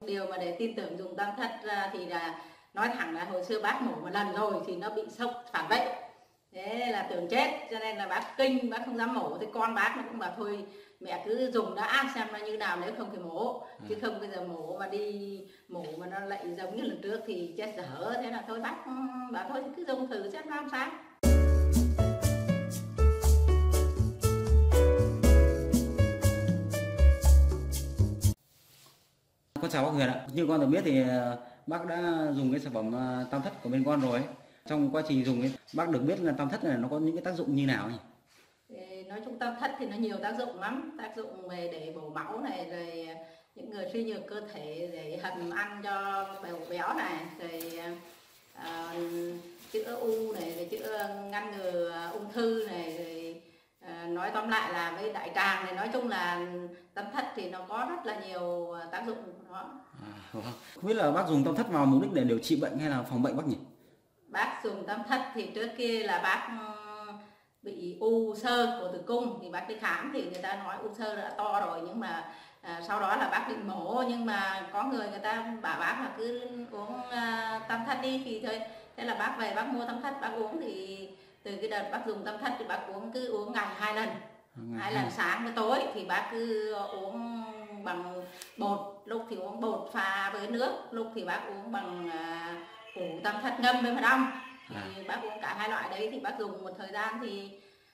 Điều mà để tin tưởng dùng tam thất ra thì là nói thẳng là hồi xưa bác mổ một lần rồi thì nó bị sốc phản vệ, thế là tưởng chết, cho nên là bác kinh, bác không dám mổ. Thì con bác nó cũng bảo thôi mẹ cứ dùng đã xem nó như nào, nếu không thì mổ, chứ không bây giờ mổ mà đi mổ mà nó lại giống như lần trước thì chết dở. Thế là thôi bác bảo thôi cứ dùng thử xem làm sao. Con chào bác Huyền ạ. Như con được biết thì bác đã dùng cái sản phẩm tam thất của bên con rồi ấy. Trong quá trình dùng ấy, bác được biết là tam thất này nó có những cái tác dụng như nào nhỉ? Nói chung tam thất thì nó nhiều tác dụng lắm, tác dụng về để bổ máu này, rồi những người suy nhược cơ thể để hầm ăn cho béo này, rồi chữa u này, rồi chữa ngăn ngừa ung thư này, rồi nói tóm lại là với đại tràng này, nói chung là tam thất thì nó có rất là nhiều tác dụng của nó. Không biết là bác dùng tam thất vào mục đích để điều trị bệnh hay là phòng bệnh bác nhỉ? Bác dùng tam thất thì trước kia là bác bị u xơ của tử cung, thì bác đi khám thì người ta nói u xơ đã to rồi, nhưng mà sau đó là bác định mổ, nhưng mà có người ta bảo bác là cứ uống tam thất đi, thì thôi thế là bác về bác mua tam thất bác uống. Thì từ cái đợt bác dùng tam thất thì bác cứ uống ngày 2 lần, 2 lần sáng với tối, thì bác cứ uống bằng bột, lúc thì uống bột pha với nước, lúc thì bác uống bằng củ tam thất ngâm với mật ong. Thì bác uống cả hai loại đấy, thì bác dùng một thời gian thì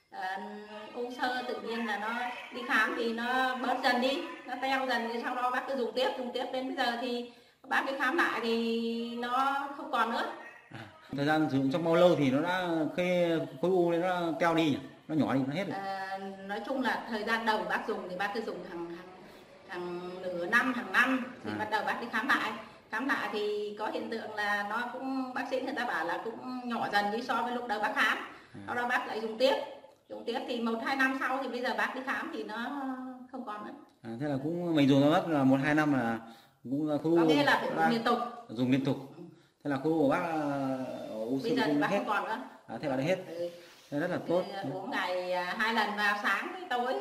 u xơ tự nhiên là nó đi khám thì nó bớt dần đi, nó teo dần, thì sau đó bác cứ dùng tiếp đến bây giờ thì bác đi khám lại thì nó không còn nữa. Thời gian sử dụng trong bao lâu thì nó đã cái khối u nó teo đi nhỉ? Nó nhỏ đi, nó hết rồi. Nói chung là thời gian đầu bác dùng thì bác cứ dùng hàng nửa năm, hàng năm thì bắt đầu bác đi khám lại thì có hiện tượng là nó cũng, bác sĩ người ta bảo là cũng nhỏ dần đi so với lúc đầu bác khám. Sau đó bác lại dùng tiếp thì 1-2 năm sau thì bây giờ bác đi khám thì nó không còn nữa. Thế là cũng mình dùng nó mất là 1-2 năm là cũng là khối u. Có nghĩa là phải dùng liên tục. Thế là khối u của bác bây giờ thì bác không còn nữa. Thế là đã hết. Thế rất là tốt. Uống ngày 2 lần vào sáng với tối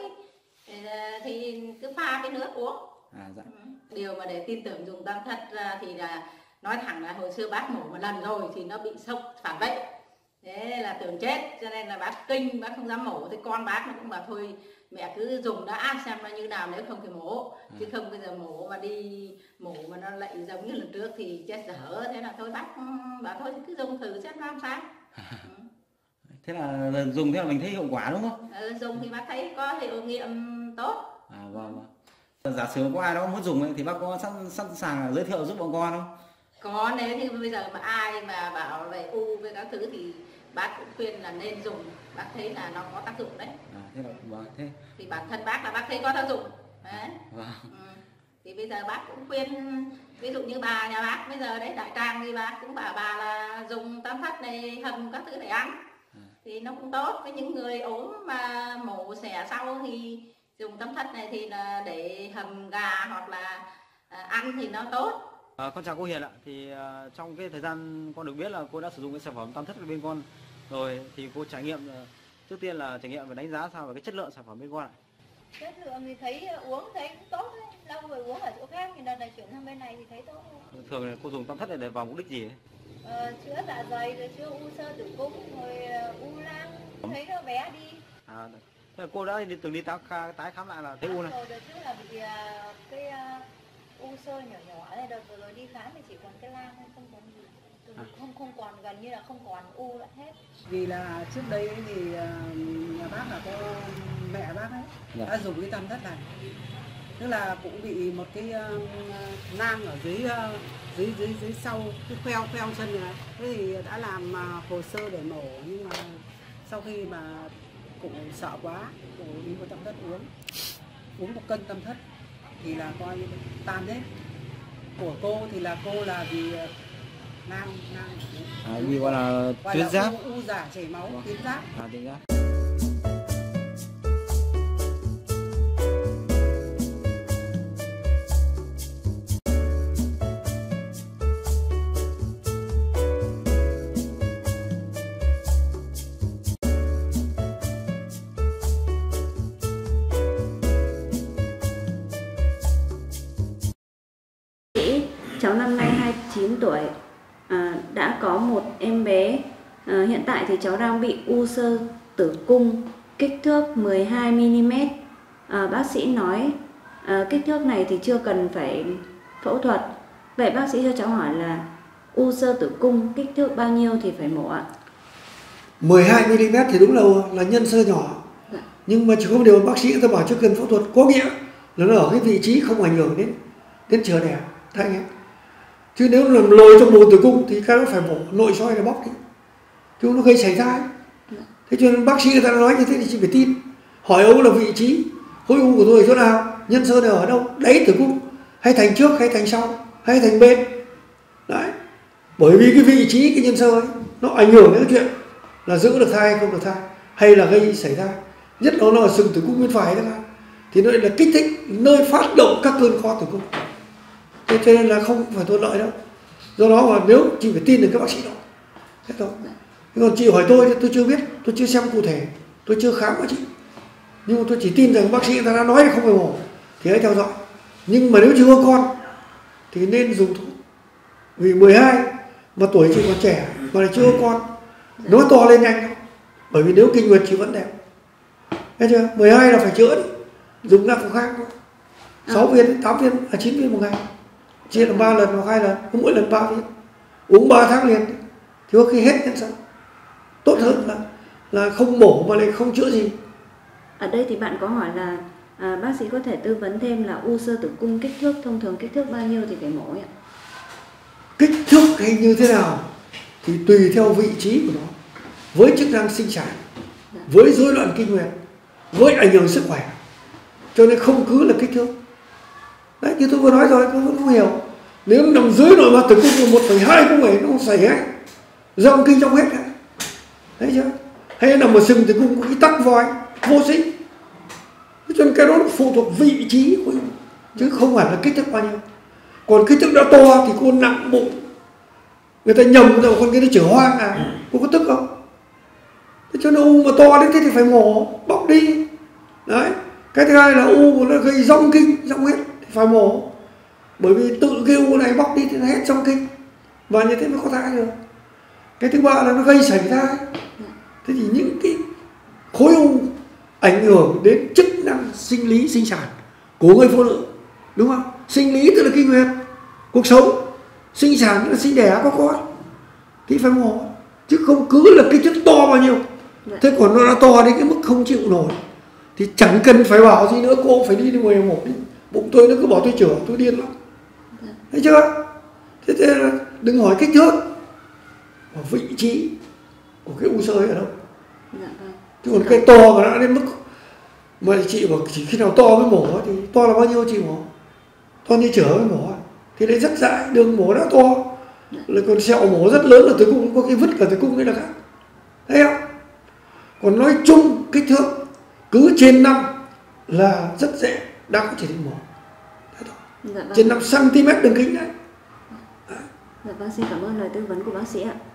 thì cứ pha với nước uống. Dạ. Điều mà để tin tưởng dùng tam thất ra thì là nói thẳng là hồi xưa bác mổ một lần rồi thì nó bị sốc phản vệ, thế là tưởng chết, cho nên là bác kinh, bác không dám mổ. Thì con bác nó cũng bảo thôi mẹ cứ dùng đã xem nó như nào, nếu không thì mổ, chứ không bây giờ mổ mà đi mổ mà nó lại giống như lần trước thì chết dở. Thế là thôi bác bảo thôi cứ dùng thử xem làm sao. Thế là dùng thế là mình thấy hiệu quả đúng không? Dùng thì bác thấy có hiệu nghiệm tốt. Vâng. Giả sử có ai đó muốn dùng ấy, thì bác có sẵn sàng giới thiệu giúp bọn con không? Có, nếu như bây giờ mà ai mà bảo về u với các thứ thì bác cũng khuyên là nên dùng, bác thấy là nó có tác dụng đấy. Thế là vâng, thế thì bản thân bác là bác thấy có tác dụng đấy. Vâng. Thì bây giờ bác cũng khuyên, ví dụ như bà nhà bác bây giờ đấy, đại tràng, thì bác cũng bảo bà là dùng tam thất này hầm các thứ để ăn thì nó cũng tốt. Với những người ốm mà mổ xẻ sau thì dùng tam thất này thì là để hầm gà hoặc là ăn thì nó tốt. Con chào cô Hiền ạ. Thì trong cái thời gian con được biết là cô đã sử dụng cái sản phẩm tam thất bên con rồi, thì cô trải nghiệm trước tiên là trải nghiệm và đánh giá sao về cái chất lượng sản phẩm bên con ạ? Chất lượng thì thấy uống thấy cũng tốt đấy. Lâu rồi uống ở chỗ khác thì đợt này chuyển sang bên này thì thấy tốt. Thường là cô dùng tam thất này để vào mục đích gì? Chữa dạ dày, rồi chữa u xơ tử cung, rồi u nang, thấy nó bé đi. Thế là cô đã từng đi tái khám lại là thấy u này. Rồi đợt trước là bị cái u xơ nhỏ này, đợt vừa rồi đi khám thì chỉ còn cái lang thôi, không còn gì. Không còn, gần như là không còn u nữa hết. Vì là trước đây thì nhà bác là có mẹ bác ấy đã dùng cái tam thất này, tức là cũng bị một cái nang ở dưới sau cái khoeo chân này. Thế thì đã làm hồ sơ để mổ, nhưng mà sau khi mà cũng sợ quá, cũng đi mua tam thất uống 1 cân tam thất thì là coi như tan hết. Của cô thì là cô là vì nang vì gọi là tuyến giáp, u giả chảy máu, tuyến giáp. Tuyến giáp. cháu năm nay 29 tuổi, đã có một em bé. Hiện tại thì cháu đang bị u xơ tử cung kích thước 12 mm. Bác sĩ nói kích thước này thì chưa cần phải phẫu thuật. Vậy bác sĩ cho cháu hỏi là u xơ tử cung kích thước bao nhiêu thì phải mổ ạ? 12 mm thì đúng là nhân xơ nhỏ. Dạ. Nhưng mà chỉ có một điều bác sĩ người ta bảo chưa cần phẫu thuật, có nghĩa là nó ở cái vị trí không ảnh hưởng đến chờ đẻ thai anh em. Chứ nếu làm lồi trong buồng tử cung thì cái đó phải mổ nội soi để bóc đi, chứ nó gây sảy thai. Thế cho nên bác sĩ người ta nói như thế thì chị phải tin. Hỏi ông là vị trí khối u của tôi ở chỗ nào, nhân xơ này ở đâu, đáy tử cung hay thành trước hay thành sau hay thành bên. Đấy, bởi vì cái vị trí cái nhân xơ ấy nó ảnh hưởng đến cái chuyện là giữ được thai hay không được thai, hay là gây sảy thai. Nhất là nó ở sừng tử cung bên phải đó, thì nó là kích thích nơi phát động các cơn co tử cung. Thế cho nên là không phải thuận lợi đâu. Do đó mà nếu chị phải tin được các bác sĩ đó. Thế thôi. Còn chị hỏi tôi chưa biết, tôi chưa xem cụ thể, tôi chưa khám của chị. Nhưng mà tôi chỉ tin rằng bác sĩ người ta đã nói là không phải mổ thì hãy theo dõi. Nhưng mà nếu chưa có con thì nên dùng thuốc. Vì 12 mà tuổi chị còn trẻ mà lại chưa có con, nó to lên nhanh thôi. Bởi vì nếu kinh nguyệt chị vẫn đẹp. Thấy chưa? 12 là phải chữa đi. Dùng ra phòng khác thôi. 6 viên, 8 viên, 9 viên một ngày. Chia làm 3 lần hoặc 2 lần, cứ mỗi lần 3 viên. Uống 3 tháng liền thì có khi hết nhân xơ. Tốt hơn là không mổ mà lại không chữa gì. Ở đây thì bạn có hỏi là bác sĩ có thể tư vấn thêm là u xơ tử cung kích thước thông thường kích thước bao nhiêu thì phải mổ ạ? Kích thước hay như thế nào thì tùy theo vị trí của nó, với chức năng sinh sản, với rối loạn kinh nguyệt, với ảnh hưởng sức khỏe, cho nên không cứ là kích thước. Đấy, như tôi vừa nói rồi, tôi vẫn không hiểu. Nếu nằm dưới nội mạc tử cung 1,2 cũng phải nó xảy hết, rong kinh trong hết cả. Thấy chưa? Hay nằm ở sừng tử cung có cái tắc vòi vô sinh. Cho nên cái đó phụ thuộc vị trí của mình, chứ không phải là kích thước bao nhiêu. Còn kích thước đã to thì cô nặng bụng, người ta nhầm rồi con kia nó chữa hoang cô có tức không? Thế cho nên u mà to đến thế thì phải mổ, bóc đi. Đấy. Cái thứ hai là u nó gây rong kinh, rong huyết thì phải mổ. Bởi vì tự cái u này bóc đi thì nó hết rong kinh, và như thế mới có thai được. Cái thứ ba là nó gây sảy thai. Thế thì những cái khối u ảnh hưởng đến chức năng sinh lý sinh sản của người phụ nữ, đúng không? Sinh lý tức là kinh nguyệt, cuộc sống, sinh sản tức là sinh đẻ có con thì phải mổ, chứ không cứ là cái chức to bao nhiêu. Thế còn nó đã to đến cái mức không chịu nổi thì chẳng cần phải bảo gì nữa, cô phải đi ngoài mổ đi. Bụng tôi nó cứ bảo tôi chữa, tôi điên lắm. Thấy chưa? Thế là đừng hỏi kích thước, mà vị trí của cái u xơ ở đâu. Chứ còn cái to mà nó đến mức mà chị bảo chỉ khi nào to mới mổ thì to là bao nhiêu chị mổ? To như chở mới mổ thì đấy rất dại, đường mổ đã to. Lại còn sẹo mổ rất lớn là tử cung, có khi vứt cả tử cung đấy là khác. Thấy không? Còn nói chung kích thước cứ trên 5 là rất dễ đã có chỉ định mổ. Trên 5 cm đường kính đấy. Dạ, bác sĩ cảm ơn lời tư vấn của bác sĩ ạ.